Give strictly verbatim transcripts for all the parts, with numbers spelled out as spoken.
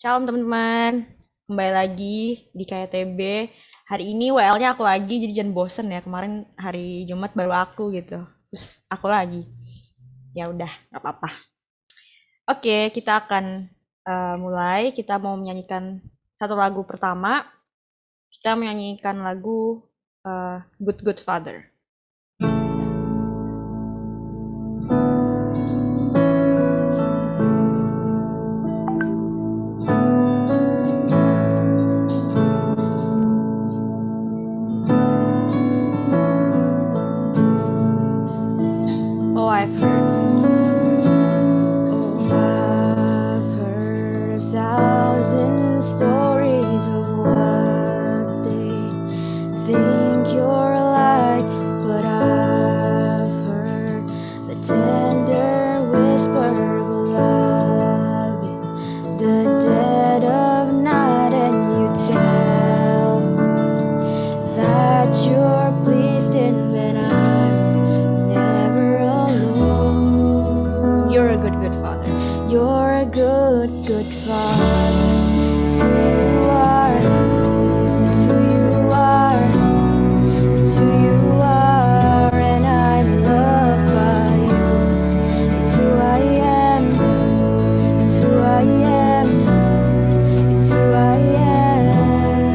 Shalom teman-teman, kembali lagi di K T B. Hari ini W L-nya aku lagi, jadi jangan bosen ya. Kemarin hari Jumat baru aku gitu, terus aku lagi. Ya udah, nggak apa-apa. Oke, kita akan eh, mulai. Kita mau menyanyikan satu lagu pertama. Kita menyanyikan lagu eh, Good Good Father. Oh, I've heard. Oh, I've heard a thousand stories of what they think you're like, but I've heard the tender whisper of love in the dead of night, and you tell me that you're pleased and that I'm never alone. You're a good, good father. You're a good, good father. It's who you are. It's who you are. It's who you are, and I'm loved by you. It's who I am. It's who I am. It's who I am.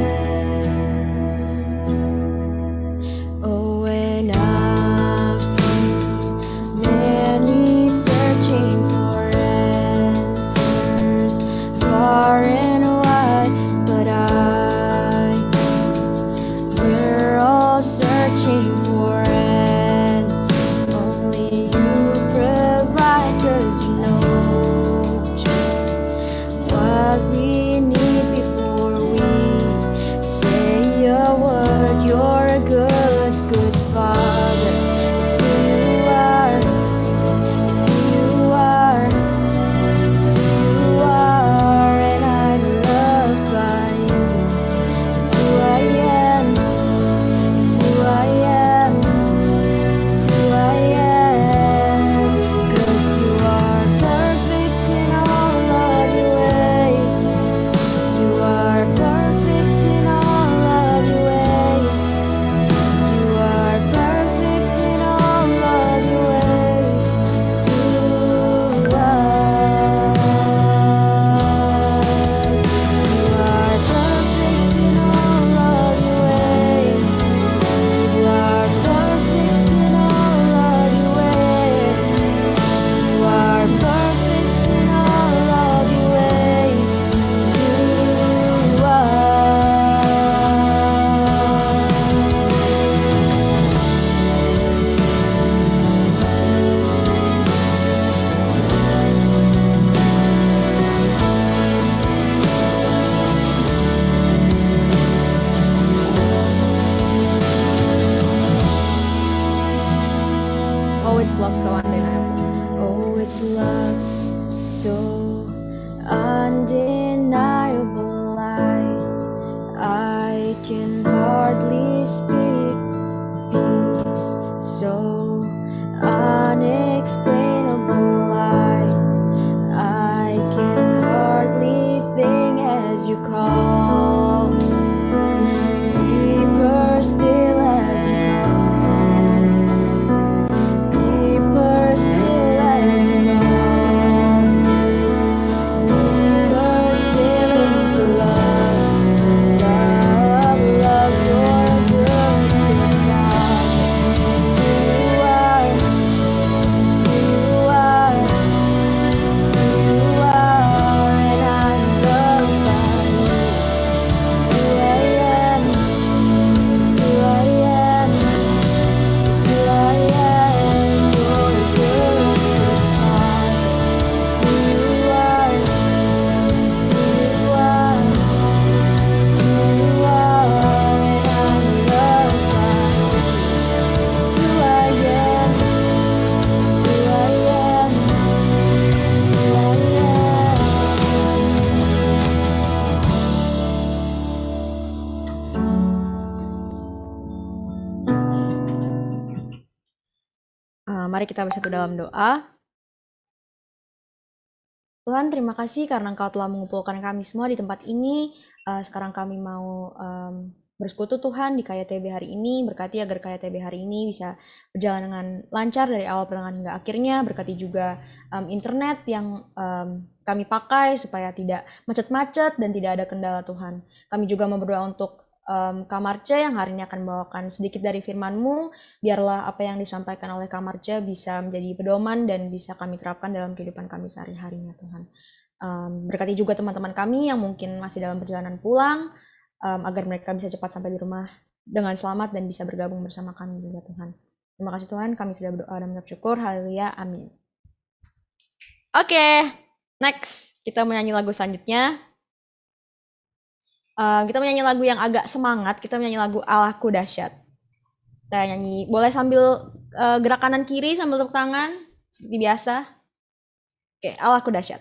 Oh, and I've seen many searching for answers far and wide, but I we're all searching for answers only you provide, 'cause you know just what we need before we say a word. You're a good, good father. It's who you are. It's who you are. It's who you are, and I'm loved by you. It's who I am. It's who I am. It's who I am. 'Cause you are perfect in all of your ways. You are perfect in all of your ways. You are perfect in all of your ways to us. You are perfect in all of your ways. You are perfect in all of your ways. You are perfect in all of your ways to Oh, it's love so undeniable. Oh, it's love so undeniable. I, I can hardly speak. Peace so unexplainable. I, I can hardly think as you call me. Deeper still as you call me. Deeper still as you call me. Deeper still into love. Love, love, you're a good, good father. It's who you are. It's who you are. It's who you are, and I'm loved by you. It's who I am. It's who I am. It's who I am. You're a good, good father. It's who you are. It's who you are. It's who you are, and I'm loved by you. It's who I am. It's who I am. It's who I am. Eh, mari kita bersatu dalam doa. Tuhan, terima kasih karena Engkau telah mengumpulkan kami semua di tempat ini. Uh, sekarang kami mau um, bersekutu Tuhan di K Y T B hari ini. Berkati agar K Y T B hari ini bisa berjalan dengan lancar dari awal pertengahan hingga akhirnya. Berkati juga um, internet yang um, kami pakai supaya tidak macet-macet dan tidak ada kendala Tuhan. Kami juga mau berdoa untuk Um, Kamarce yang hari ini akan membawakan sedikit dari firman-Mu. Biarlah apa yang disampaikan oleh Kamarce bisa menjadi pedoman dan bisa kami terapkan dalam kehidupan kami sehari-harinya Tuhan. Um, berkati juga teman-teman kami yang mungkin masih dalam perjalanan pulang, um, agar mereka bisa cepat sampai di rumah dengan selamat dan bisa bergabung bersama kami juga Tuhan. Terima kasih Tuhan, kami sudah berdoa dan mengucap syukur. Haleluya, amin. Oke, okay, next kita menyanyi lagu selanjutnya. Uh, kita menyanyi lagu yang agak semangat, kita menyanyi lagu Allahku Dahsyat. Kita nyanyi, boleh sambil uh, gerak kanan kiri sambil tepuk tangan, seperti biasa. Oke, Allahku Dahsyat.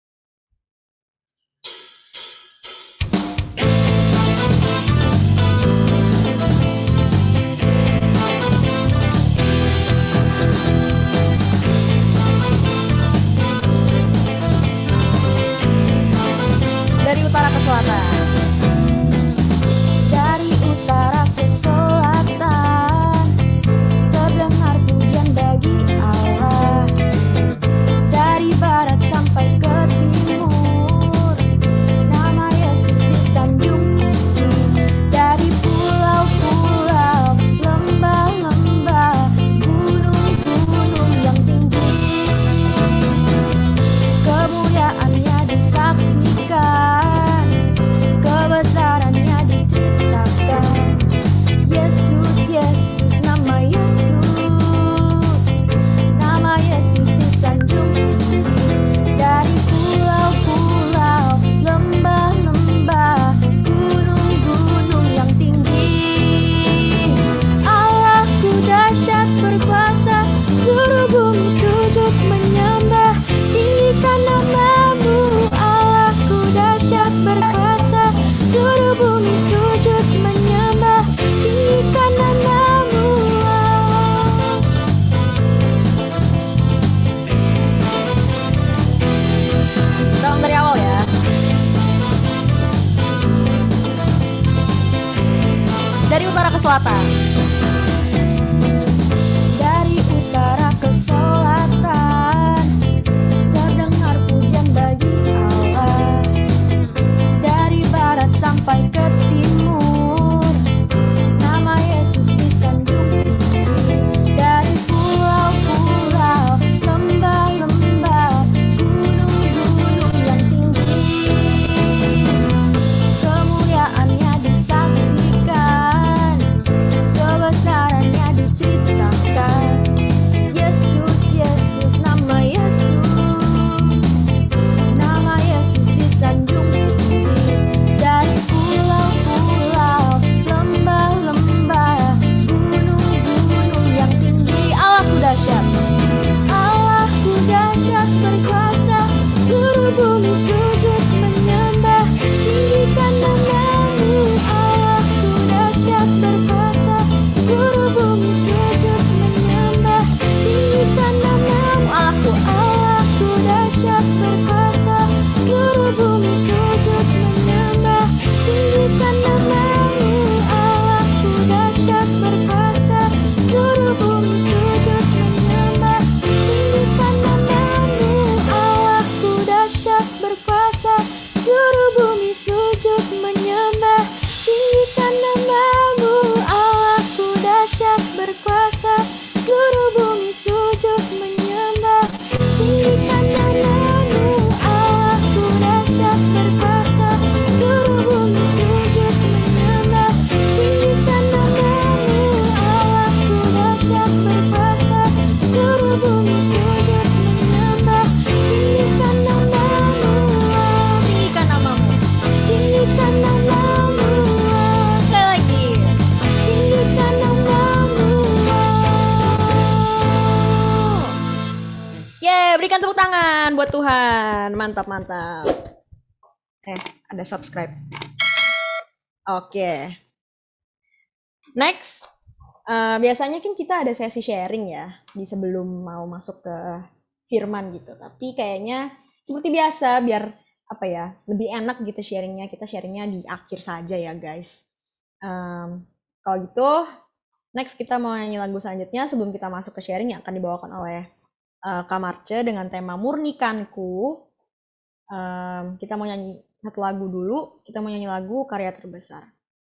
Dari utara ke selatan. Dari utara ke selatan. Dari utara ke selatan, terdengar pujian bagi Allah. Dari barat sampai ke timur, nama Yesus disanjung tinggi. Dari pulau-pulau, lembah-lembah, gunung-gunung yang tinggi, kemuliaannya disaksikan, kebesarannya diceritakan. Yesus, Yesus, nama Yesus, nama Yesus disanjung tinggi. Dari pulau-pulau, lembah-lembah, gunung-gunung yang tinggi. Allahku dahsyat, Allahku dahsyat berkuasa, seluruh bumi sujud menyembah, tinggikan namamu. Allahku dahsyat berkuasa, seluruh bumi sujud menyembah, tinggikan namamu. Allahku, Allahku dahsyat berkuasa, seluruh bumi sujud menyembah, tinggikan namamu. Allahku dahsyat berkuasa, seluruh bumi sujud menyembah, tinggikan namamu. Allahku dahsyat berkuasa, seluruh bumi sujud menyembah, tinggikan namamu. Allahku dahsyat berkuasa, seluruh bumi sujud menyembah, tinggikan namamu. Allahku dahsyat berkuasa, seluruh bumi sujud menyembah, tinggikan namamu. Allahku dahsyat berkuasa, seluruh bumi sujud menyembah, tinggikan namamu. Tinggikan namamu, tinggikan namamu. Sekali lagi, tinggikan namamu. Yeay, berikan tepuk tangan buat Tuhan. Mantap, mantap. Eh, ada subscribe. Oke. Next. Eh, biasanya kan kita ada sesi sharing ya di sebelum mau masuk ke firman gitu. Tapi kayaknya seperti biasa, biar apa ya, lebih enak gitu sharingnya, kita sharingnya di akhir saja ya guys. Um, kalau gitu, next kita mau nyanyi lagu selanjutnya sebelum kita masuk ke sharing yang akan dibawakan oleh uh, Kak Marce dengan tema Murnikanku. Um, kita mau nyanyi satu lagu dulu, kita mau nyanyi lagu Karya Terbesar.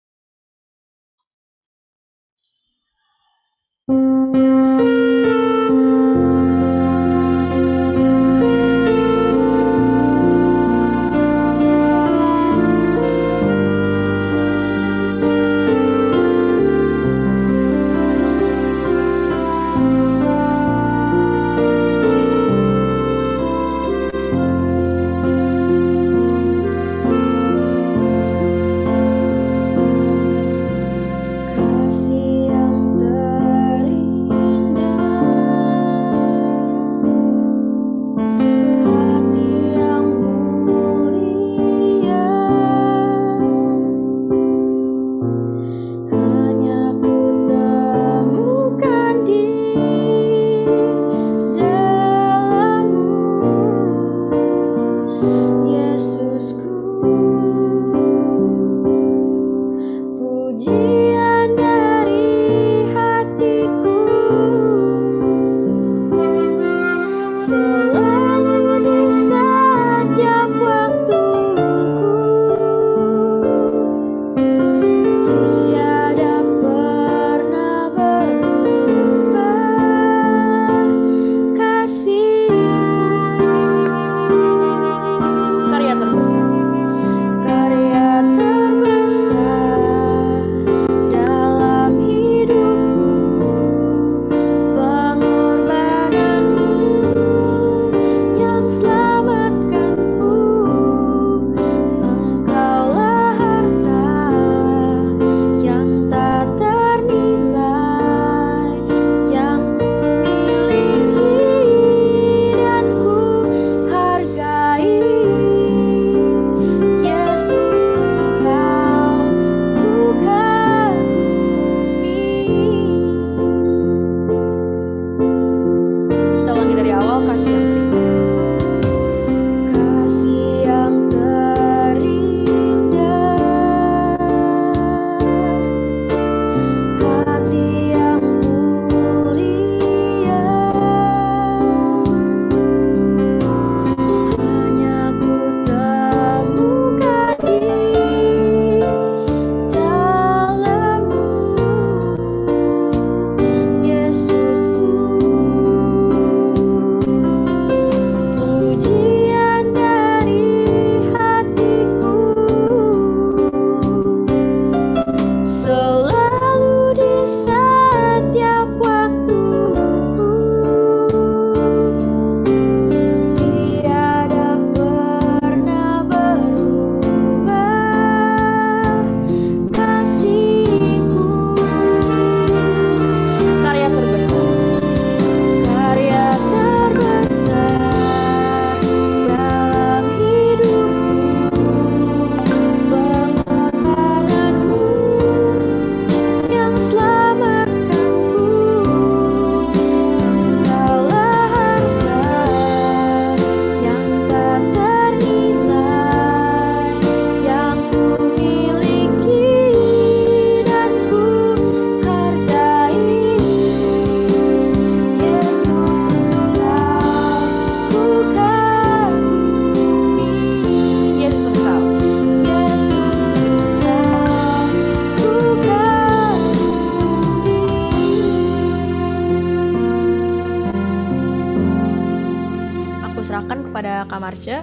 Kak Marce.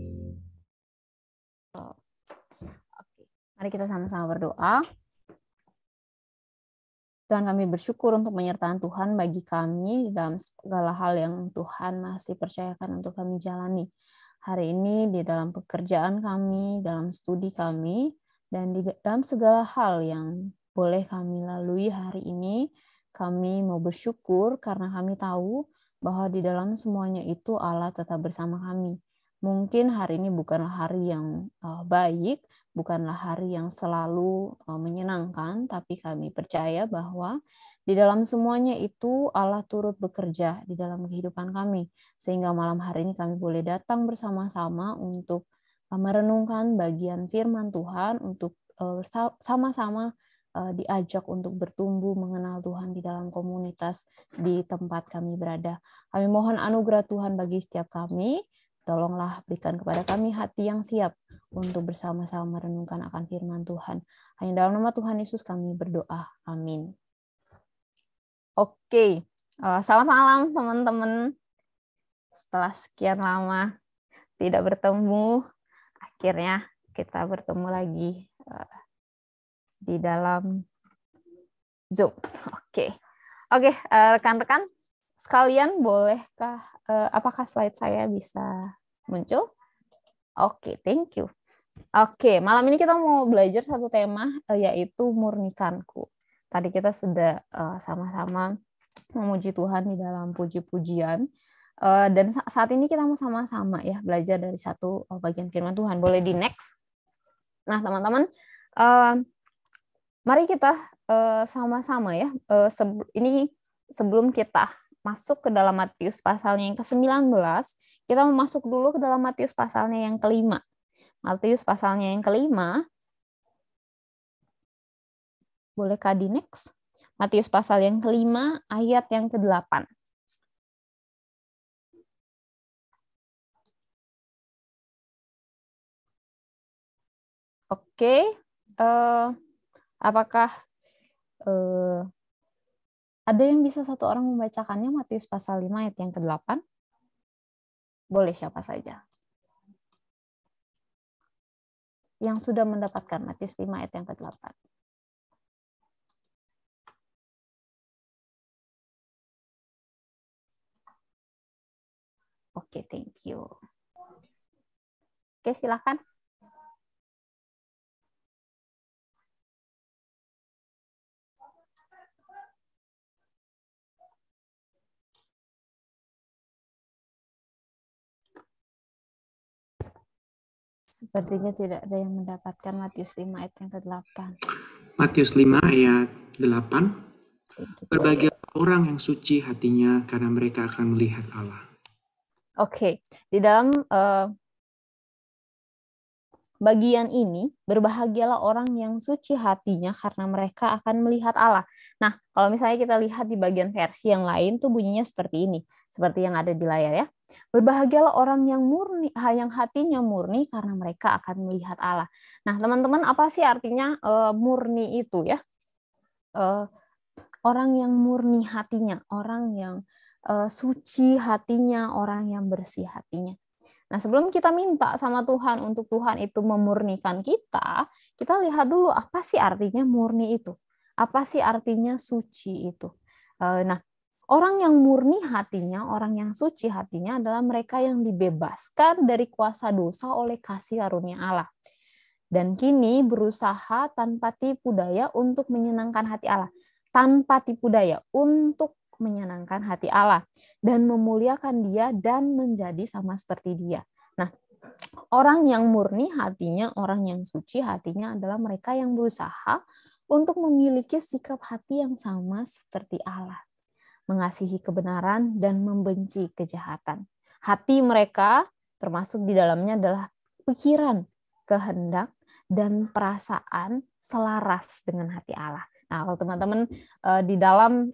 Oke, mari kita sama-sama berdoa. Tuhan, kami bersyukur untuk penyertaan Tuhan bagi kami dalam segala hal yang Tuhan masih percayakan untuk kami jalani. Hari ini di dalam pekerjaan kami, dalam studi kami, dan di dalam segala hal yang boleh kami lalui hari ini, kami mau bersyukur karena kami tahu bahwa di dalam semuanya itu Allah tetap bersama kami. Mungkin hari ini bukanlah hari yang uh, baik, bukanlah hari yang selalu uh, menyenangkan, tapi kami percaya bahwa Di dalam semuanya itu Allah turut bekerja di dalam kehidupan kami. Sehingga malam hari ini kami boleh datang bersama-sama untuk merenungkan bagian firman Tuhan, untuk sama-sama diajak untuk bertumbuh mengenal Tuhan di dalam komunitas di tempat kami berada. Kami mohon anugerah Tuhan bagi setiap kami. Tolonglah berikan kepada kami hati yang siap untuk bersama-sama merenungkan akan firman Tuhan. Hanya dalam nama Tuhan Yesus kami berdoa. Amin. Oke, selamat malam teman-teman. Setelah sekian lama tidak bertemu, akhirnya kita bertemu lagi di dalam Zoom. Oke, oke rekan-rekan sekalian, bolehkah apakah slide saya bisa muncul? Oke, thank you. Oke, malam ini kita mau belajar satu tema, yaitu murnikanku. Tadi kita sudah sama-sama memuji Tuhan di dalam puji-pujian, dan saat ini kita mau sama-sama ya belajar dari satu bagian firman Tuhan. Boleh di next? Nah, teman-teman, mari kita sama-sama ya. Ini sebelum kita masuk ke dalam Matius pasalnya yang ke sembilan belas, kita mau masuk dulu ke dalam Matius pasalnya yang kelima. Matius pasalnya yang kelima, bolehkah di next? Matius pasal yang kelima, ayat yang kedelapan. Oke, uh, apakah uh, ada yang bisa satu orang membacakannya Matius pasal lima ayat yang kedelapan? Boleh siapa saja. Yang sudah mendapatkan Matius lima ayat yang kedelapan. Oke, thank you. Oke, silakan. Sepertinya tidak ada yang mendapatkan Matius lima ayat yang kedelapan. Matius lima ayat delapan. Berbahagialah orang yang suci hatinya karena mereka akan melihat Allah. Oke, di dalam uh, bagian ini, berbahagialah orang yang suci hatinya karena mereka akan melihat Allah. Nah, kalau misalnya kita lihat di bagian versi yang lain tuh bunyinya seperti ini, seperti yang ada di layar ya. Berbahagialah orang yang murni, yang hatinya murni karena mereka akan melihat Allah. Nah, teman-teman, apa sih artinya uh, murni itu ya? Uh, orang yang murni hatinya, orang yang uh, suci hatinya, orang yang bersih hatinya. Nah, sebelum kita minta sama Tuhan untuk Tuhan itu memurnikan kita, kita lihat dulu apa sih artinya murni itu? Apa sih artinya suci itu? Nah, orang yang murni hatinya, orang yang suci hatinya adalah mereka yang dibebaskan dari kuasa dosa oleh kasih karunia Allah. Dan kini berusaha tanpa tipu daya untuk menyenangkan hati Allah. Tanpa tipu daya untuk menyenangkan hati Allah dan memuliakan Dia dan menjadi sama seperti Dia. Nah, orang yang murni hatinya, orang yang suci hatinya adalah mereka yang berusaha untuk memiliki sikap hati yang sama seperti Allah, mengasihi kebenaran dan membenci kejahatan. Hati mereka termasuk di dalamnya adalah pikiran, kehendak, dan perasaan selaras dengan hati Allah. Nah, kalau teman-teman di dalam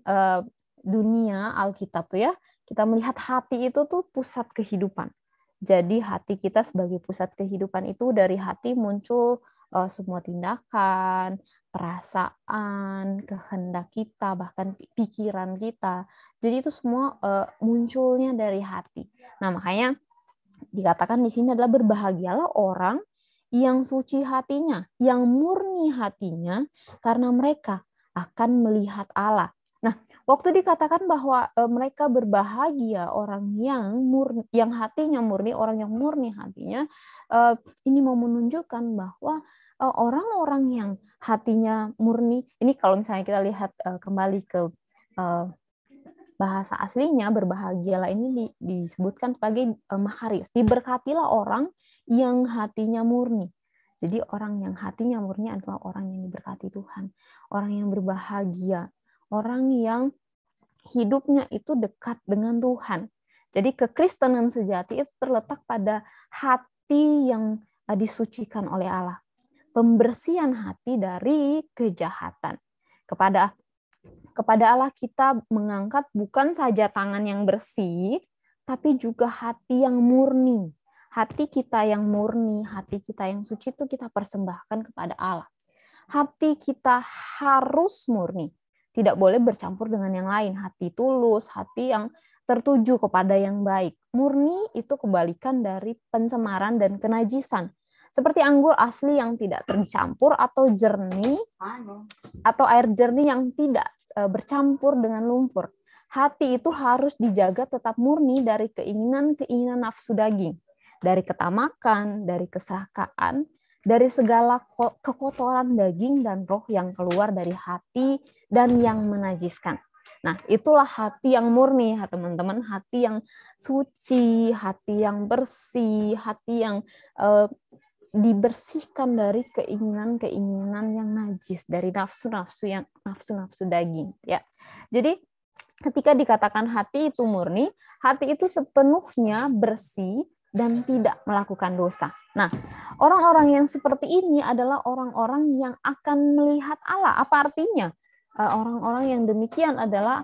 dunia Alkitab tuh ya, kita melihat hati itu tuh pusat kehidupan. Jadi hati kita sebagai pusat kehidupan itu dari hati muncul uh, semua tindakan, perasaan, kehendak kita, bahkan pikiran kita. Jadi itu semua uh, munculnya dari hati. Nah, makanya dikatakan di sini adalah berbahagialah orang yang suci hatinya, yang murni hatinya, karena mereka akan melihat Allah. Nah, waktu dikatakan bahwa e, mereka berbahagia orang yang murni, yang hatinya murni, orang yang murni hatinya, e, ini mau menunjukkan bahwa e, orang-orang yang hatinya murni, ini kalau misalnya kita lihat e, kembali ke e, bahasa aslinya, berbahagialah ini di, disebutkan sebagai e, makarios. Diberkatilah orang yang hatinya murni. Jadi orang yang hatinya murni adalah orang yang diberkati Tuhan, orang yang berbahagia, orang yang hidupnya itu dekat dengan Tuhan. Jadi kekristenan sejati itu terletak pada hati yang disucikan oleh Allah. Pembersihan hati dari kejahatan. Kepada kepada Allah kita mengangkat bukan saja tangan yang bersih, tapi juga hati yang murni. Hati kita yang murni, hati kita yang suci itu kita persembahkan kepada Allah. Hati kita harus murni. Tidak boleh bercampur dengan yang lain. Hati tulus, hati yang tertuju kepada yang baik. Murni itu kebalikan dari pencemaran dan kenajisan. Seperti anggur asli yang tidak tercampur atau jernih, atau air jernih yang tidak bercampur dengan lumpur. Hati itu harus dijaga tetap murni dari keinginan-keinginan nafsu daging. Dari ketamakan, dari keserakahan, dari segala kekotoran daging dan roh yang keluar dari hati dan yang menajiskan. Nah, itulah hati yang murni, ya teman-teman, hati yang suci, hati yang bersih, hati yang eh, dibersihkan dari keinginan-keinginan yang najis, dari nafsu-nafsu yang nafsu-nafsu daging, ya. Jadi ketika dikatakan hati itu murni, hati itu sepenuhnya bersih dan tidak melakukan dosa. Nah, orang-orang yang seperti ini adalah orang-orang yang akan melihat Allah. Apa artinya? Orang-orang yang demikian adalah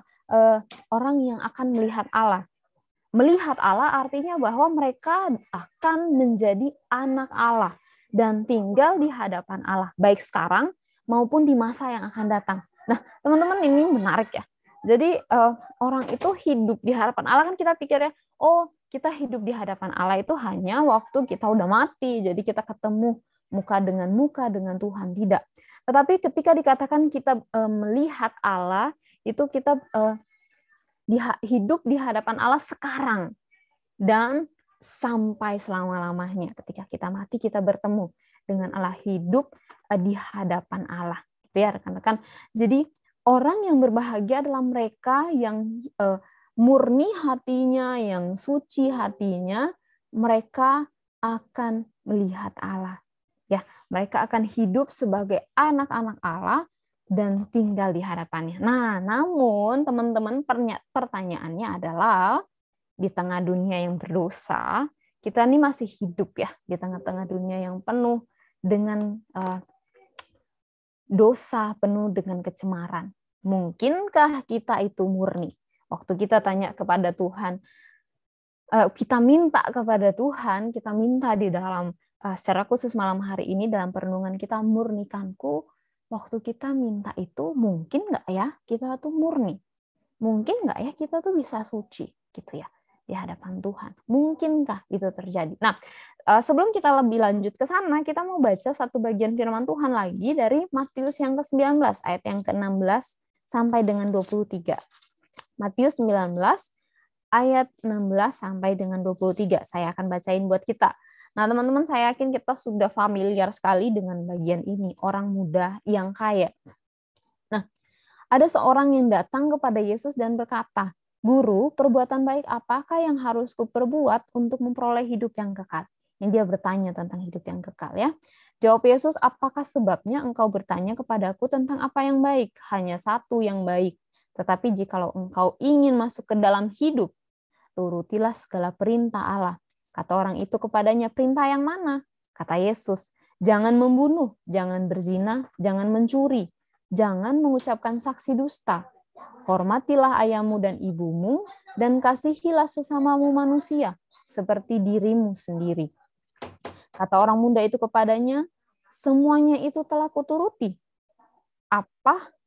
orang yang akan melihat Allah. Melihat Allah artinya bahwa mereka akan menjadi anak Allah dan tinggal di hadapan Allah, baik sekarang maupun di masa yang akan datang. Nah, teman-teman, ini menarik ya. Jadi orang itu hidup di hadapan Allah, kan kita pikirnya, oh, kita hidup di hadapan Allah itu hanya waktu kita udah mati, jadi kita ketemu muka dengan muka dengan Tuhan. Tidak. Tetapi ketika dikatakan kita e, melihat Allah, itu kita e, di, hidup di hadapan Allah sekarang dan sampai selama-lamanya. Ketika kita mati, kita bertemu dengan Allah, hidup e, di hadapan Allah. Gitu ya, rekan-rekan. Jadi orang yang berbahagia adalah mereka yang e, murni hatinya, yang suci hatinya, mereka akan melihat Allah. Ya, mereka akan hidup sebagai anak-anak Allah dan tinggal di hadapannya. Nah, namun teman-teman, pertanyaannya adalah di tengah dunia yang berdosa, kita ini masih hidup ya di tengah-tengah dunia yang penuh dengan uh, dosa, penuh dengan kecemaran. Mungkinkah kita itu murni? Waktu kita tanya kepada Tuhan, kita minta kepada Tuhan, kita minta di dalam, secara khusus malam hari ini dalam perenungan kita, murnikanku, waktu kita minta itu, mungkin nggak ya kita tuh murni? Mungkin nggak ya kita tuh bisa suci gitu ya di hadapan Tuhan? Mungkinkah itu terjadi? Nah, sebelum kita lebih lanjut ke sana, kita mau baca satu bagian firman Tuhan lagi dari Matius yang ke sembilan belas, ayat yang ke enam belas sampai dengan dua puluh tiga. Matius sembilan belas ayat enam belas sampai dengan dua puluh tiga. Saya akan bacain buat kita. Nah, teman-teman, saya yakin kita sudah familiar sekali dengan bagian ini, orang muda yang kaya. Nah, ada seorang yang datang kepada Yesus dan berkata, "Guru, perbuatan baik apakah yang harus kuperbuat untuk memperoleh hidup yang kekal?" Ini dia bertanya tentang hidup yang kekal ya. Jawab Yesus, "Apakah sebabnya engkau bertanya kepadaku tentang apa yang baik? Hanya satu yang baik. Tetapi jikalau engkau ingin masuk ke dalam hidup, turutilah segala perintah Allah." Kata orang itu kepadanya, "Perintah yang mana?" Kata Yesus, "Jangan membunuh, jangan berzina, jangan mencuri, jangan mengucapkan saksi dusta. Hormatilah ayahmu dan ibumu, dan kasihilah sesamamu manusia, seperti dirimu sendiri." Kata orang muda itu kepadanya, "Semuanya itu telah kuturuti. Apa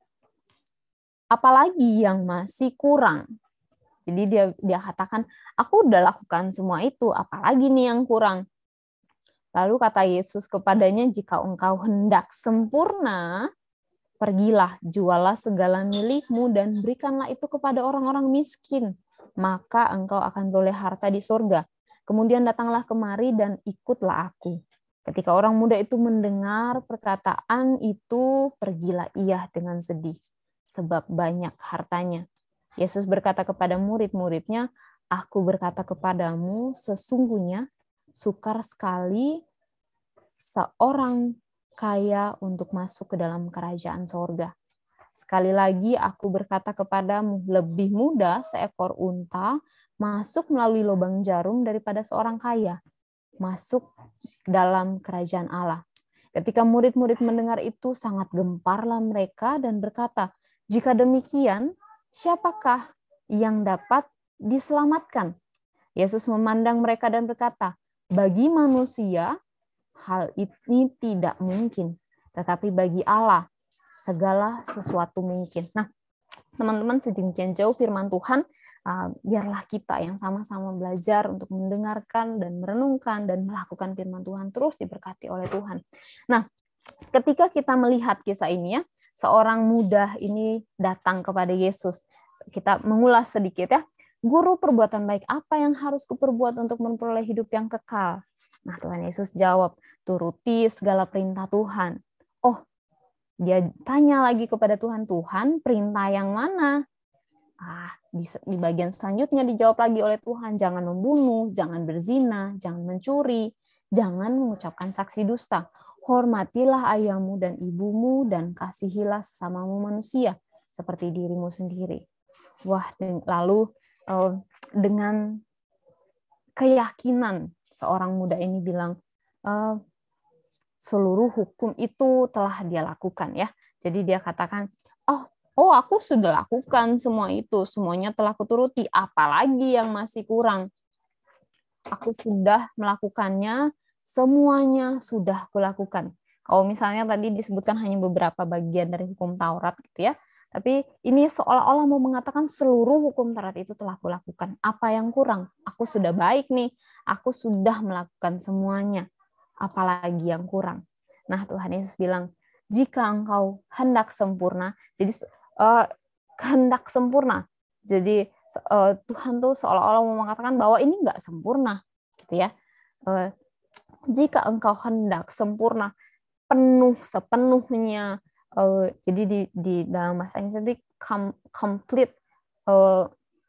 apalagi yang masih kurang?" Jadi dia dia katakan, "Aku udah lakukan semua itu, apalagi nih yang kurang?" Lalu kata Yesus kepadanya, "Jika engkau hendak sempurna, pergilah, jualah segala milikmu dan berikanlah itu kepada orang-orang miskin, maka engkau akan beroleh harta di surga. Kemudian datanglah kemari dan ikutlah aku." Ketika orang muda itu mendengar perkataan itu, pergilah ia dengan sedih, sebab banyak hartanya. Yesus berkata kepada murid-muridnya, "Aku berkata kepadamu, sesungguhnya sukar sekali seorang kaya untuk masuk ke dalam kerajaan sorga. Sekali lagi aku berkata kepadamu, lebih mudah seekor unta masuk melalui lubang jarum daripada seorang kaya masuk dalam kerajaan Allah. Ketika murid-murid mendengar itu, sangat gemparlah mereka dan berkata, jika demikian, siapakah yang dapat diselamatkan? Yesus memandang mereka dan berkata, bagi manusia, hal ini tidak mungkin, tetapi bagi Allah, segala sesuatu mungkin. Nah, teman-teman, sedemikian jauh firman Tuhan, uh, biarlah kita yang sama-sama belajar untuk mendengarkan dan merenungkan dan melakukan firman Tuhan, terus diberkati oleh Tuhan. Nah, ketika kita melihat kisah ini ya, seorang muda ini datang kepada Yesus. Kita mengulas sedikit ya. Guru, perbuatan baik apa yang harus kuperbuat untuk memperoleh hidup yang kekal? Nah, Tuhan Yesus jawab, turuti segala perintah Tuhan. Oh, dia tanya lagi kepada Tuhan, Tuhan, perintah yang mana? Ah, di, di bagian selanjutnya dijawab lagi oleh Tuhan, jangan membunuh, jangan berzina, jangan mencuri, jangan mengucapkan saksi dusta. Hormatilah ayahmu dan ibumu dan kasihilah sesamamu manusia seperti dirimu sendiri. Wah, lalu dengan keyakinan seorang muda ini bilang, seluruh hukum itu telah dia lakukan ya. Jadi dia katakan, oh, oh aku sudah lakukan semua itu, semuanya telah kuturuti, apalagi yang masih kurang. Aku sudah melakukannya, semuanya sudah kulakukan. Kalau misalnya tadi disebutkan hanya beberapa bagian dari hukum Taurat gitu ya, tapi ini seolah-olah mau mengatakan seluruh hukum Taurat itu telah kulakukan. Apa yang kurang? Aku sudah baik nih, aku sudah melakukan semuanya. Apalagi yang kurang. Nah, Tuhan Yesus bilang, jika engkau hendak sempurna, jadi uh, hendak sempurna. Jadi uh, Tuhan tuh seolah-olah mau mengatakan bahwa ini enggak sempurna, gitu ya. Uh, jika engkau hendak sempurna, penuh sepenuhnya, uh, jadi di, di dalam bahasa Inggris jadi complete, uh,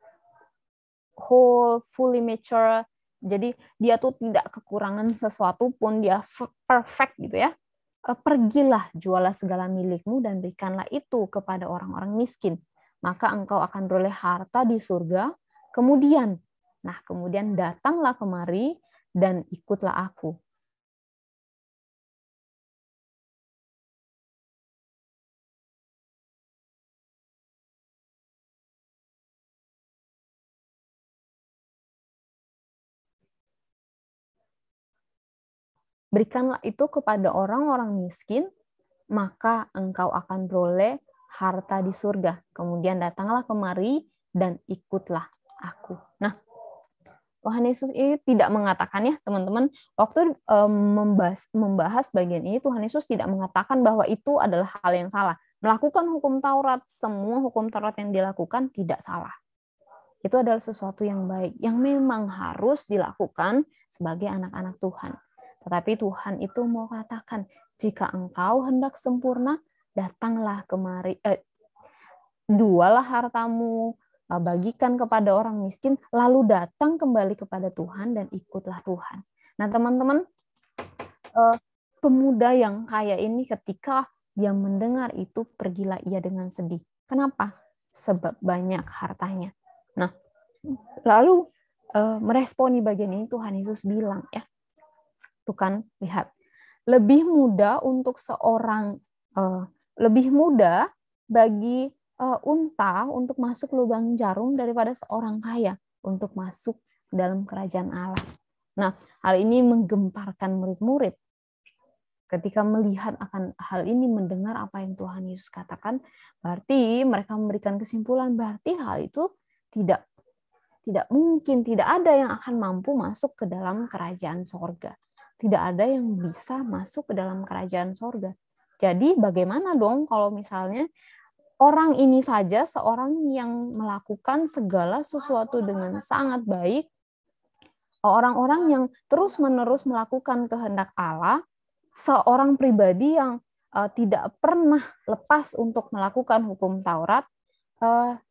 whole, fully mature. Jadi dia tuh tidak kekurangan sesuatu pun, dia perfect gitu ya. Pergilah, jualah segala milikmu dan berikanlah itu kepada orang-orang miskin. Maka engkau akan beroleh harta di surga. Kemudian, nah kemudian datanglah kemari dan ikutlah aku. Berikanlah itu kepada orang-orang miskin, maka engkau akan beroleh harta di surga. Kemudian datanglah kemari dan ikutlah aku. Nah, Tuhan Yesus ini tidak mengatakan ya, teman-teman, waktu membahas, membahas bagian ini, Tuhan Yesus tidak mengatakan bahwa itu adalah hal yang salah. Melakukan hukum Taurat, semua hukum Taurat yang dilakukan tidak salah. Itu adalah sesuatu yang baik, yang memang harus dilakukan sebagai anak-anak Tuhan. Tetapi Tuhan itu mau katakan, jika engkau hendak sempurna, datanglah kemari, eh, jualah hartamu, bagikan kepada orang miskin, lalu datang kembali kepada Tuhan dan ikutlah Tuhan. Nah, teman-teman, eh, pemuda yang kaya ini ketika dia mendengar itu, pergilah ia dengan sedih. Kenapa? Sebab banyak hartanya. Nah, lalu eh, meresponi bagian ini Tuhan Yesus bilang ya, tuh kan, lihat, lebih mudah untuk seorang, uh, lebih mudah bagi uh, unta untuk masuk lubang jarum daripada seorang kaya untuk masuk dalam kerajaan Allah. Nah, hal ini menggemparkan murid-murid. Ketika melihat akan hal ini, mendengar apa yang Tuhan Yesus katakan, berarti mereka memberikan kesimpulan, berarti hal itu tidak tidak mungkin, tidak ada yang akan mampu masuk ke dalam kerajaan sorga. Tidak ada yang bisa masuk ke dalam kerajaan sorga. Jadi bagaimana dong kalau misalnya orang ini saja, seorang yang melakukan segala sesuatu dengan sangat baik, orang-orang yang terus-menerus melakukan kehendak Allah, seorang pribadi yang uh, tidak pernah lepas untuk melakukan hukum Taurat, uh,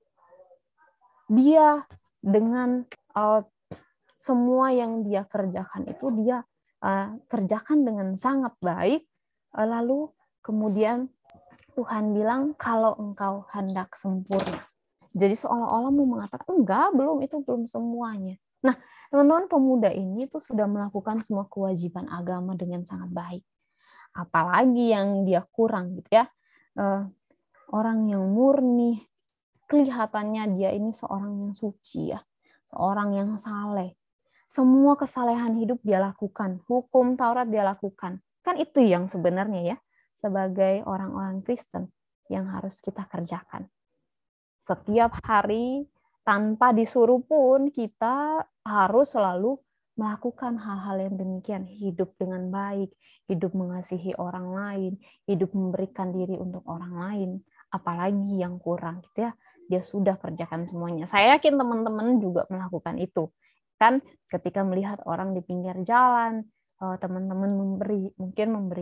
dia dengan uh, semua yang dia kerjakan itu dia Uh, kerjakan dengan sangat baik, uh, lalu kemudian Tuhan bilang kalau engkau hendak sempurna. Jadi seolah-olah mau mengatakan enggak, belum, itu belum semuanya. Nah, teman-teman, pemuda ini tuh sudah melakukan semua kewajiban agama dengan sangat baik. Apalagi yang dia kurang gitu ya. Uh, orang yang murni, kelihatannya dia ini seorang yang suci ya, seorang yang saleh. Semua kesalehan hidup dia lakukan, hukum Taurat dia lakukan. Kan itu yang sebenarnya ya, sebagai orang-orang Kristen yang harus kita kerjakan. Setiap hari tanpa disuruh pun kita harus selalu melakukan hal-hal yang demikian, hidup dengan baik, hidup mengasihi orang lain, hidup memberikan diri untuk orang lain, apalagi yang kurang gitu ya, dia sudah kerjakan semuanya. Saya yakin teman-teman juga melakukan itu. Kan ketika melihat orang di pinggir jalan, teman-teman memberi, mungkin memberi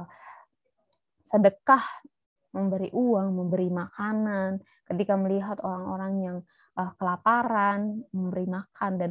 sedekah, memberi uang, memberi makanan, ketika melihat orang-orang yang kelaparan, memberi makan, dan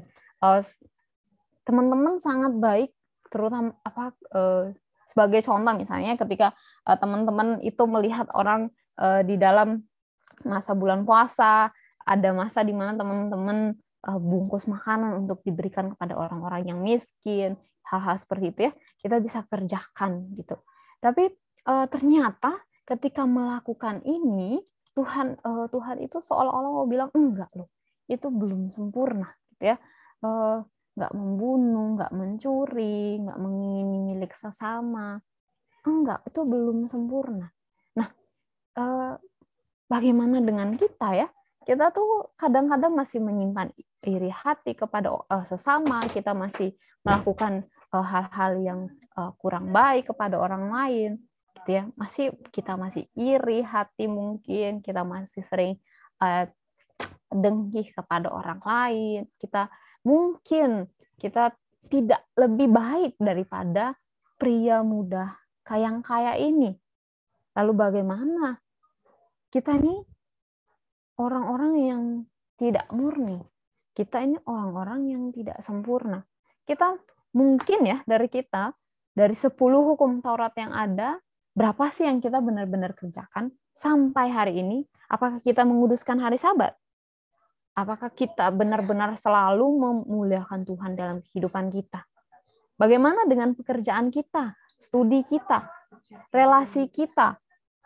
teman-teman sangat baik, terutama apa eh, sebagai contoh misalnya ketika eh, teman-teman itu melihat orang eh, di dalam masa bulan puasa, ada masa di mana teman-teman eh, bungkus makanan untuk diberikan kepada orang-orang yang miskin, hal-hal seperti itu ya, kita bisa kerjakan gitu. Tapi eh, ternyata ketika melakukan ini, Tuhan eh, Tuhan itu seolah-olah mau bilang enggak loh, itu belum sempurna gitu ya. Eh, nggak membunuh, nggak mencuri, nggak mengingini milik sesama. Enggak, itu belum sempurna. Nah, eh, bagaimana dengan kita ya? Kita tuh kadang-kadang masih menyimpan iri hati kepada eh, sesama, kita masih melakukan eh, hal-hal yang eh, kurang baik kepada orang lain, gitu ya. Masih kita masih iri hati mungkin, kita masih sering eh, dengki kepada orang lain, kita mungkin kita tidak lebih baik daripada pria muda kaya-kaya ini. Lalu bagaimana? Kita ini orang-orang yang tidak murni. Kita ini orang-orang yang tidak sempurna. Kita mungkin ya dari kita, dari sepuluh hukum Taurat yang ada, berapa sih yang kita benar-benar kerjakan sampai hari ini? Apakah kita menguduskan hari Sabat? Apakah kita benar-benar selalu memuliakan Tuhan dalam kehidupan kita? Bagaimana dengan pekerjaan kita, studi kita, relasi kita?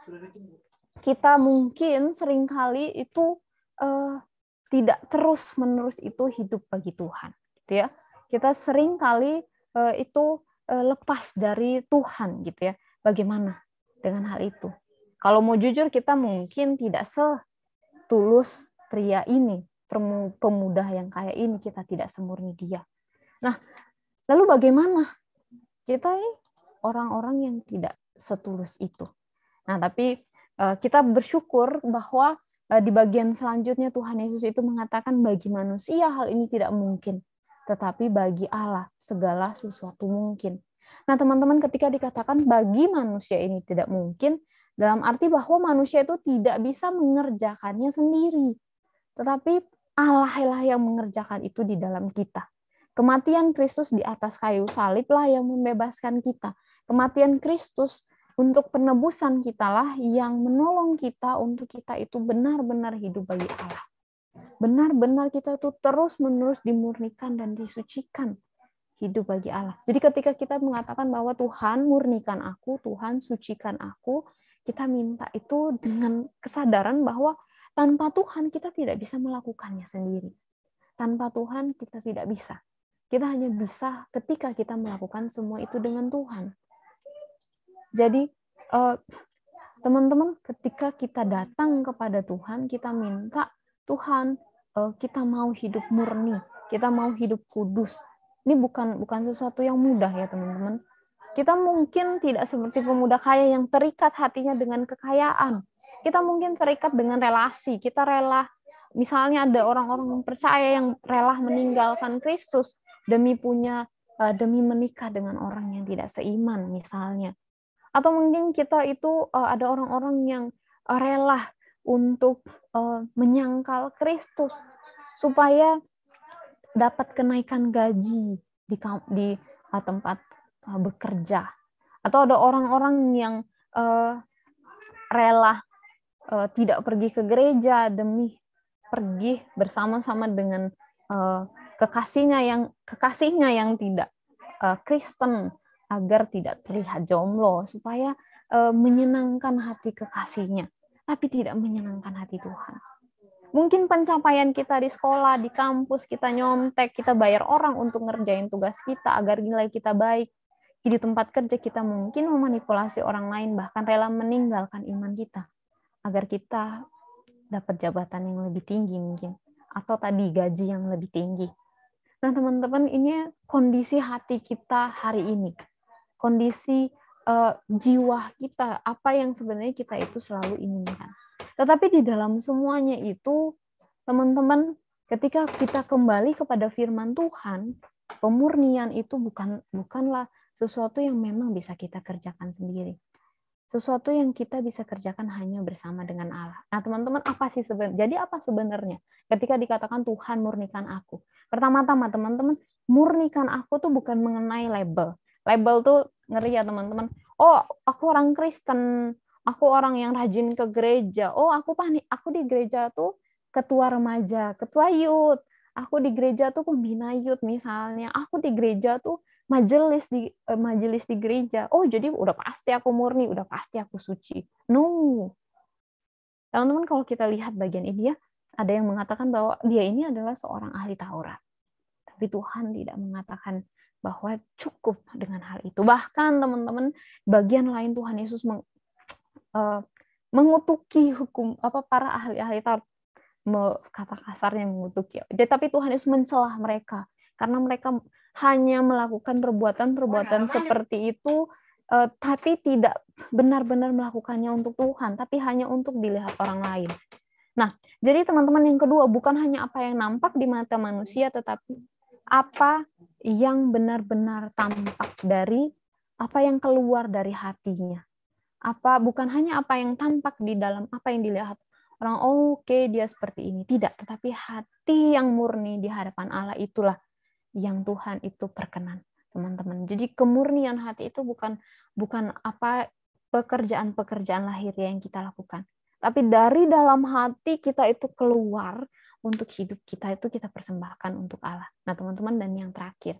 Kita mungkin seringkali itu eh, tidak terus-menerus itu hidup bagi Tuhan, gitu ya. Kita seringkali eh, itu eh, lepas dari Tuhan, gitu ya. Bagaimana dengan hal itu? Kalau mau jujur, kita mungkin tidak setulus pria ini, pemuda yang kayak ini, kita tidak semurni dia. Nah, lalu bagaimana? Kita ini orang-orang yang tidak setulus itu. Nah, tapi kita bersyukur bahwa di bagian selanjutnya Tuhan Yesus itu mengatakan bagi manusia hal ini tidak mungkin, tetapi bagi Allah segala sesuatu mungkin. Nah, teman-teman, ketika dikatakan bagi manusia ini tidak mungkin, dalam arti bahwa manusia itu tidak bisa mengerjakannya sendiri, tetapi Allah lah yang mengerjakan itu di dalam kita. Kematian Kristus di atas kayu salib lah yang membebaskan kita. Kematian Kristus untuk penebusan kita lah yang menolong kita untuk kita itu benar-benar hidup bagi Allah. Benar-benar kita itu terus-menerus dimurnikan dan disucikan hidup bagi Allah. Jadi ketika kita mengatakan bahwa Tuhan murnikan aku, Tuhan sucikan aku, kita minta itu dengan kesadaran bahwa tanpa Tuhan kita tidak bisa melakukannya sendiri. Tanpa Tuhan kita tidak bisa. Kita hanya bisa ketika kita melakukan semua itu dengan Tuhan. Jadi teman-teman, ketika kita datang kepada Tuhan, kita minta Tuhan, kita mau hidup murni, kita mau hidup kudus. Ini bukan bukan sesuatu yang mudah ya teman-teman. Kita mungkin tidak seperti pemuda kaya yang terikat hatinya dengan kekayaan. Kita mungkin terikat dengan relasi. Kita rela, misalnya ada orang-orang percaya yang rela meninggalkan Kristus demi punya, demi menikah dengan orang yang tidak seiman misalnya. Atau mungkin kita itu ada orang-orang yang rela untuk menyangkal Kristus supaya dapat kenaikan gaji di, di tempat bekerja. Atau ada orang-orang yang rela uh, tidak pergi ke gereja demi pergi bersama-sama dengan uh, kekasihnya yang kekasihnya yang tidak uh, Kristen, agar tidak terlihat jomblo, supaya uh, menyenangkan hati kekasihnya, tapi tidak menyenangkan hati Tuhan. Mungkin pencapaian kita di sekolah, di kampus, kita nyontek, kita bayar orang untuk ngerjain tugas kita agar nilai kita baik. Di tempat kerja kita mungkin memanipulasi orang lain, bahkan rela meninggalkan iman kita agar kita dapat jabatan yang lebih tinggi mungkin, atau tadi gaji yang lebih tinggi. Nah teman-teman, ini kondisi hati kita hari ini, kondisi uh, jiwa kita, apa yang sebenarnya kita itu selalu inginkan. Tetapi di dalam semuanya itu, teman-teman, ketika kita kembali kepada firman Tuhan, pemurnian itu bukan bukanlah sesuatu yang memang bisa kita kerjakan sendiri. Sesuatu yang kita bisa kerjakan hanya bersama dengan Allah. Nah, teman-teman, apa sih sebenarnya? Jadi apa sebenarnya ketika dikatakan Tuhan murnikan aku? Pertama-tama, teman-teman, murnikan aku tuh bukan mengenai label. Label tuh ngeri ya, teman-teman. Oh, aku orang Kristen. Aku orang yang rajin ke gereja. Oh, aku panik. Aku di gereja tuh ketua remaja, ketua youth. Aku di gereja tuh pembina youth misalnya. Aku di gereja tuh majelis di eh, majelis di gereja. Oh, jadi udah pasti aku murni, udah pasti aku suci. No. Teman-teman, kalau kita lihat bagian ini ya, ada yang mengatakan bahwa dia ini adalah seorang ahli Taurat. Tapi Tuhan tidak mengatakan bahwa cukup dengan hal itu. Bahkan teman-teman, bagian lain Tuhan Yesus meng, uh, mengutuki hukum apa para ahli-ahli Taurat, kata kasarnya mengutuki. Jadi tapi Tuhan Yesus mencelah mereka karena mereka hanya melakukan perbuatan-perbuatan seperti itu, uh, tapi tidak benar-benar melakukannya untuk Tuhan, tapi hanya untuk dilihat orang lain. Nah, jadi teman-teman, yang kedua, bukan hanya apa yang nampak di mata manusia, tetapi apa yang benar-benar tampak dari apa yang keluar dari hatinya. Apa bukan hanya apa yang tampak di dalam apa yang dilihat orang, oh, oke okay, dia seperti ini, tidak, tetapi hati yang murni di hadapan Allah itulah yang Tuhan itu perkenan, teman-teman. Jadi kemurnian hati itu bukan bukan apa pekerjaan-pekerjaan lahiriah yang kita lakukan, tapi dari dalam hati kita itu keluar untuk hidup kita itu kita persembahkan untuk Allah. Nah, teman-teman, dan yang terakhir,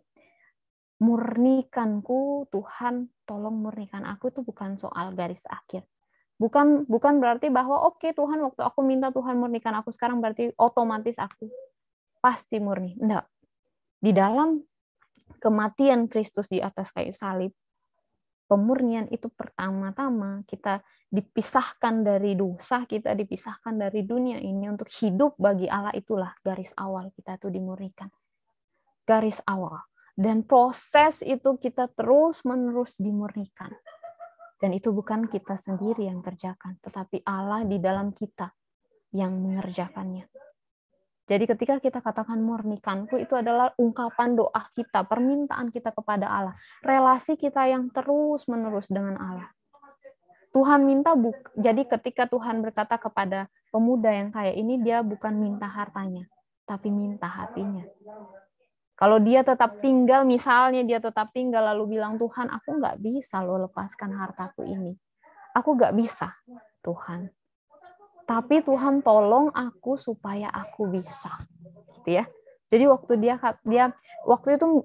murnikanku Tuhan, tolong murnikan aku, itu bukan soal garis akhir. Bukan bukan berarti bahwa oke okay, Tuhan, waktu aku minta Tuhan murnikan aku sekarang berarti otomatis aku pasti murni. Enggak. Di dalam kematian Kristus di atas kayu salib, pemurnian itu pertama-tama kita dipisahkan dari dosa, kita dipisahkan dari dunia ini untuk hidup bagi Allah. Itulah garis awal kita itu dimurnikan. Garis awal. Dan proses itu kita terus-menerus dimurnikan. Dan itu bukan kita sendiri yang kerjakan, tetapi Allah di dalam kita yang mengerjakannya. Jadi ketika kita katakan murnikanku, itu adalah ungkapan doa kita, permintaan kita kepada Allah. Relasi kita yang terus-menerus dengan Allah. Tuhan minta, buk- jadi ketika Tuhan berkata kepada pemuda yang kaya ini, dia bukan minta hartanya, tapi minta hatinya. Kalau dia tetap tinggal, misalnya dia tetap tinggal lalu bilang, Tuhan, aku nggak bisa loh lepaskan hartaku ini. Aku nggak bisa, Tuhan. Tapi Tuhan tolong aku supaya aku bisa, gitu ya. Jadi waktu dia dia waktu itu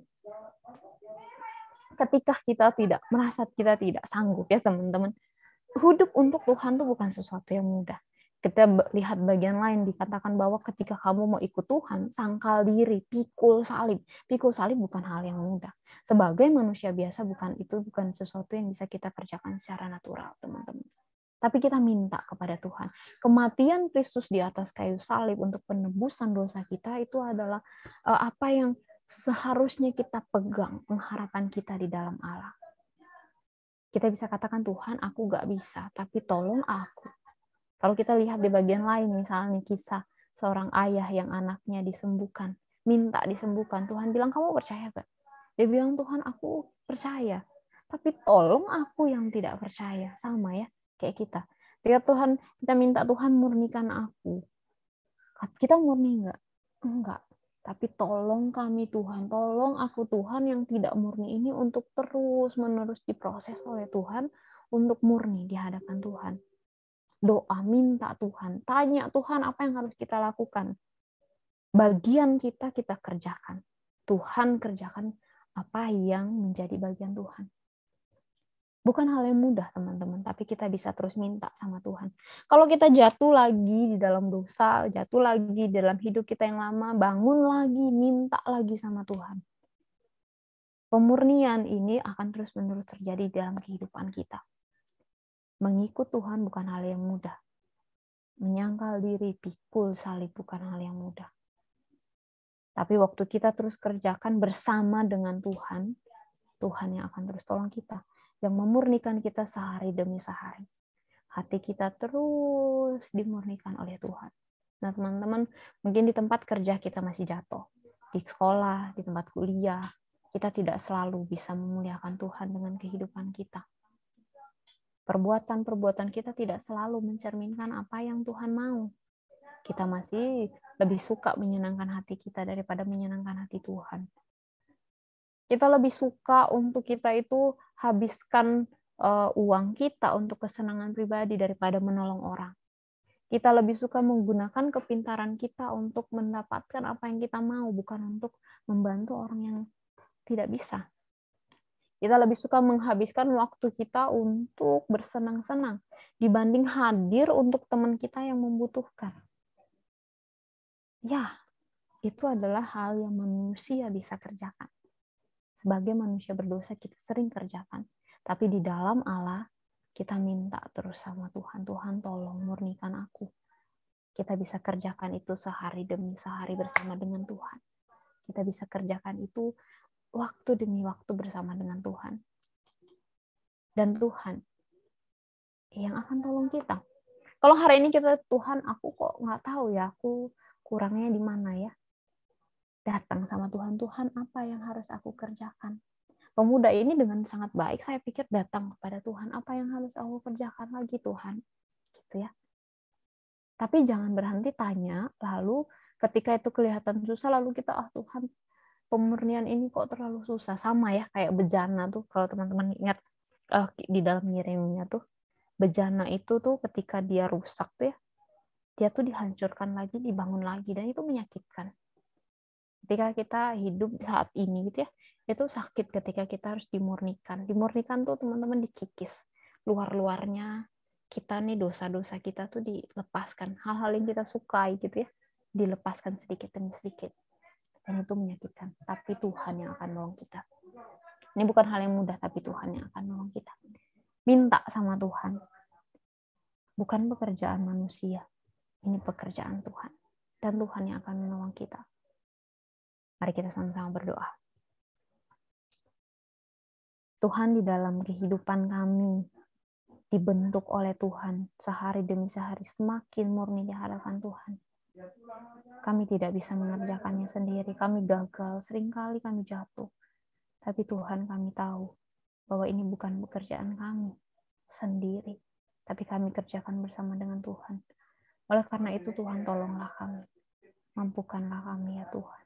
ketika kita tidak merasa kita tidak sanggup ya teman-teman, hidup untuk Tuhan itu bukan sesuatu yang mudah. Kita lihat bagian lain dikatakan bahwa ketika kamu mau ikut Tuhan, sangkal diri, pikul salib. Pikul salib bukan hal yang mudah. Sebagai manusia biasa bukan itu bukan sesuatu yang bisa kita kerjakan secara natural, teman-teman. Tapi kita minta kepada Tuhan. Kematian Kristus di atas kayu salib untuk penebusan dosa kita itu adalah uh, apa yang seharusnya kita pegang, pengharapan kita di dalam Allah. Kita bisa katakan, Tuhan, aku gak bisa, tapi tolong aku. Kalau kita lihat di bagian lain, misalnya kisah seorang ayah yang anaknya disembuhkan, minta disembuhkan. Tuhan bilang, kamu percaya gak? Dia bilang, Tuhan, aku percaya. Tapi tolong aku yang tidak percaya. Sama ya. Kayak kita. Ketika Tuhan, kita minta Tuhan murnikan aku. Kita murni enggak? Enggak. Tapi tolong kami Tuhan, tolong aku Tuhan yang tidak murni ini untuk terus menerus diproses oleh Tuhan untuk murni di hadapan Tuhan. doa, minta Tuhan, tanya Tuhan apa yang harus kita lakukan. Bagian kita, kita kerjakan. Tuhan kerjakan apa yang menjadi bagian Tuhan. Bukan hal yang mudah, teman-teman, tapi kita bisa terus minta sama Tuhan. Kalau kita jatuh lagi di dalam dosa, jatuh lagi di dalam hidup kita yang lama, bangun lagi, minta lagi sama Tuhan. Pemurnian ini akan terus-menerus terjadi dalam kehidupan kita. Mengikut Tuhan bukan hal yang mudah. Menyangkal diri, pikul salib bukan hal yang mudah. Tapi waktu kita terus kerjakan bersama dengan Tuhan, Tuhan yang akan terus tolong kita. Yang memurnikan kita sehari demi sehari. Hati kita terus dimurnikan oleh Tuhan. Nah teman-teman, mungkin di tempat kerja kita masih jatuh. Di sekolah, di tempat kuliah, kita tidak selalu bisa memuliakan Tuhan dengan kehidupan kita. Perbuatan-perbuatan kita tidak selalu mencerminkan apa yang Tuhan mau. Kita masih lebih suka menyenangkan hati kita daripada menyenangkan hati Tuhan. Kita lebih suka untuk kita itu habiskan uh, uang kita untuk kesenangan pribadi daripada menolong orang. Kita lebih suka menggunakan kepintaran kita untuk mendapatkan apa yang kita mau, bukan untuk membantu orang yang tidak bisa. Kita lebih suka menghabiskan waktu kita untuk bersenang-senang dibanding hadir untuk teman kita yang membutuhkan. Ya, itu adalah hal yang manusia bisa kerjakan. Sebagai manusia berdosa kita sering kerjakan. Tapi di dalam Allah, kita minta terus sama Tuhan. Tuhan tolong murnikan aku. Kita bisa kerjakan itu sehari demi sehari bersama dengan Tuhan. Kita bisa kerjakan itu waktu demi waktu bersama dengan Tuhan. Dan Tuhan yang akan tolong kita. Kalau hari ini kita, Tuhan aku kok nggak tahu ya, aku kurangnya di mana ya. Datang sama Tuhan, Tuhan apa yang harus aku kerjakan? Pemuda ini dengan sangat baik, saya pikir datang kepada Tuhan, apa yang harus aku kerjakan lagi Tuhan? Gitu ya. Tapi jangan berhenti tanya, lalu ketika itu kelihatan susah, lalu kita, ah Tuhan, pemurnian ini kok terlalu susah. Sama ya, kayak bejana tuh, kalau teman-teman ingat uh, di dalam Yeremia tuh, bejana itu tuh ketika dia rusak tuh ya, dia tuh dihancurkan lagi, dibangun lagi, dan itu menyakitkan. Ketika kita hidup saat ini gitu ya, itu sakit ketika kita harus dimurnikan. Dimurnikan tuh teman-teman dikikis. Luar-luarnya kita nih dosa-dosa kita tuh dilepaskan. Hal-hal yang kita sukai gitu ya, dilepaskan sedikit demi sedikit. Dan itu menyakitkan. Tapi Tuhan yang akan nolong kita. Ini bukan hal yang mudah, tapi Tuhan yang akan nolong kita. Minta sama Tuhan. Bukan pekerjaan manusia. Ini pekerjaan Tuhan. Dan Tuhan yang akan menolong kita. Mari kita sama-sama berdoa. Tuhan, di dalam kehidupan kami dibentuk oleh Tuhan sehari demi sehari semakin murni di hadapan Tuhan. Kami tidak bisa mengerjakannya sendiri. Kami gagal, seringkali kami jatuh. Tapi Tuhan, kami tahu bahwa ini bukan pekerjaan kami sendiri, tapi kami kerjakan bersama dengan Tuhan. Oleh karena itu Tuhan, tolonglah kami. Mampukanlah kami ya Tuhan.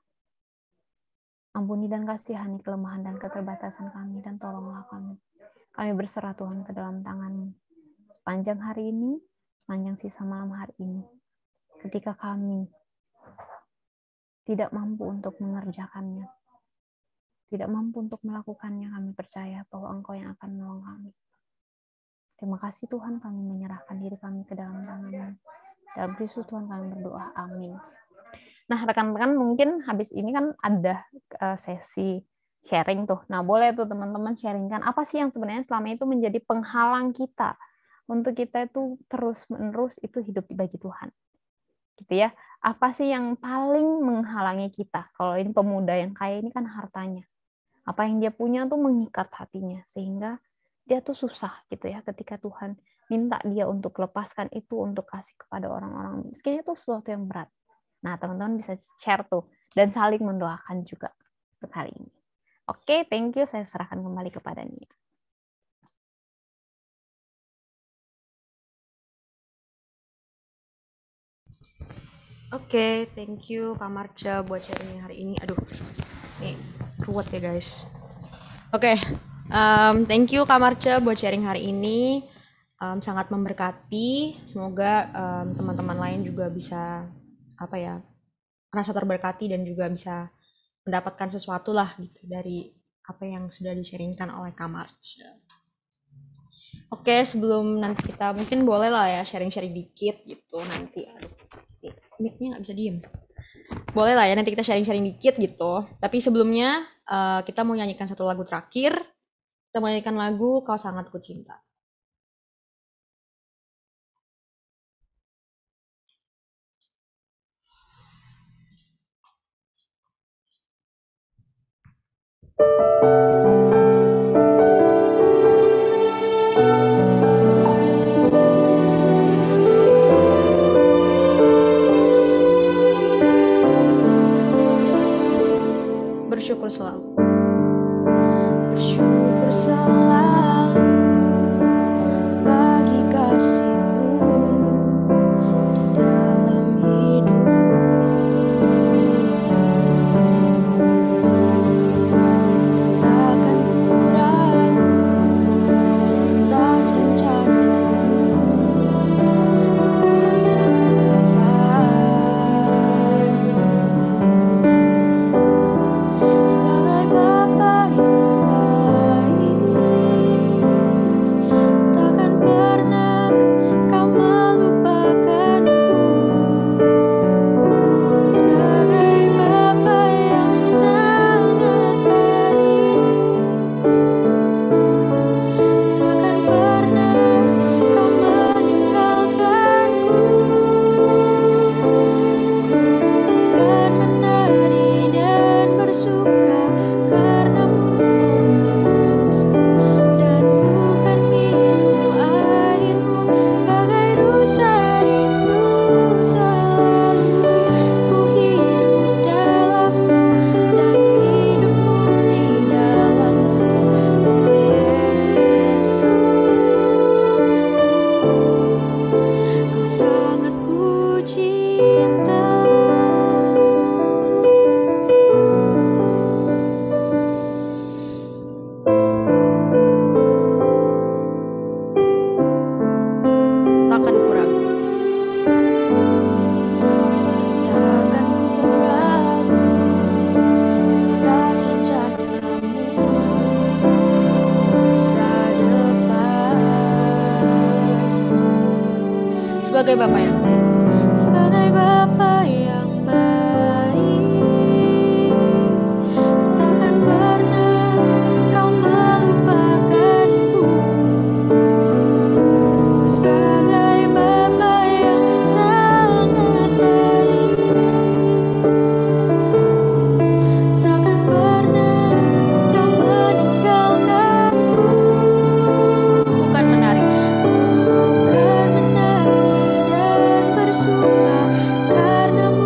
Ampuni dan kasihani kelemahan dan keterbatasan kami, dan tolonglah kami. Kami berserah Tuhan ke dalam tangan-Mu. Sepanjang hari ini, sepanjang sisa malam hari ini, ketika kami tidak mampu untuk mengerjakannya, tidak mampu untuk melakukannya, kami percaya bahwa Engkau yang akan menolong kami. Terima kasih Tuhan, kami menyerahkan diri kami ke dalam tangan-Mu. Dalam Kristus Tuhan kami berdoa, amin. Nah, rekan-rekan mungkin habis ini kan ada uh, sesi sharing tuh. Nah, boleh tuh teman-teman sharingkan apa sih yang sebenarnya selama itu menjadi penghalang kita untuk kita itu terus-menerus itu hidup bagi Tuhan. Gitu ya. Apa sih yang paling menghalangi kita? Kalau ini pemuda yang kaya ini kan hartanya. Apa yang dia punya tuh mengikat hatinya sehingga dia tuh susah gitu ya ketika Tuhan minta dia untuk lepaskan itu untuk kasih kepada orang-orang miskin, itu sesuatu yang berat. Nah, teman-teman bisa share tuh dan saling mendoakan juga untuk hari ini. Oke, thank you. Saya serahkan kembali kepada Nia. Oke, thank you Kak Marcia buat sharing hari ini. Aduh, nih ruwet ya guys. Oke, um, thank you Kak Marcia buat sharing hari ini. um, sangat memberkati. Semoga um, teman-teman lain juga bisa apa ya merasa terberkati dan juga bisa mendapatkan sesuatu lah gitu dari apa yang sudah di-sharingkan oleh Kak Marcia. Oke, sebelum nanti kita mungkin boleh lah ya sharing-sharing dikit gitu nanti. Aduh, mic-nya nggak bisa diem. Boleh lah ya nanti kita sharing-sharing dikit gitu. Tapi sebelumnya uh, kita mau nyanyikan satu lagu terakhir. Kita mau nyanyikan lagu Kau Sangat Ku Cinta. Bersyukur selalu. Bersyukur selalu bagi kasih-Mu di dalam hidup. Takkan ku ragu atas rencana-Mu masa depan. Sebagai Bapa yang baik, takkan pernah Kau melupakanku. Sebagai Bapa yang sangat baik, takkan pernah Kau meninggalkanku. Kan menari dan bersuka karena-Mu, oh Yesusku, dan bukan minum air-Mu bagai rusa rindu. Selalu ku hidup dalam-Mu dan hidupku di dalam-Mu, oh Yesus. Kau sangat ku cinta. Takkan ku ragu. Takkan ku ragu atas rencana-Mu masa depan. Sebagai Bapa yang baik. Sebagai Bapa yang baik, takkan pernah Kau melupakanku. Sebagai Bapa yang sangat baik, takkan pernah Kau meninggalkanku. Bukan menari. Bukan menari dan bersuka karena-Mu,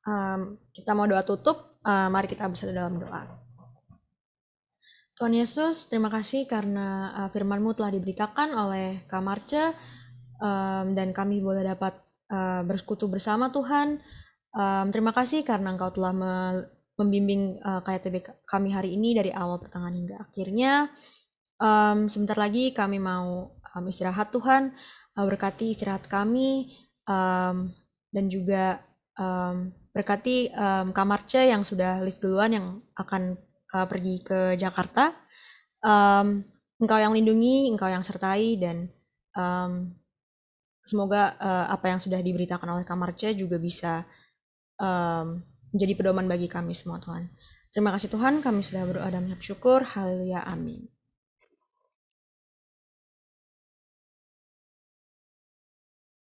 um, kita mau doa tutup, uh, mari kita bersatu dalam doa. Tuhan Yesus, terima kasih karena uh, firman-Mu telah diberitakan oleh Kak Marce, um, dan kami boleh dapat uh, bersekutu bersama Tuhan. Um, terima kasih karena Engkau telah me- membimbing uh, K T B kami hari ini dari awal pertengahan hingga akhirnya. Um, sebentar lagi kami mau um, istirahat Tuhan, uh, berkati istirahat kami, um, dan juga um, berkati um, Kak Marce yang sudah live duluan yang akan uh, pergi ke Jakarta. Um, engkau yang lindungi, Engkau yang sertai, dan um, semoga uh, apa yang sudah diberitakan oleh Kak Marce juga bisa um, menjadi pedoman bagi kami semua Tuhan. Terima kasih Tuhan, kami sudah berdoa dan mengucap syukur. Haleluya, amin.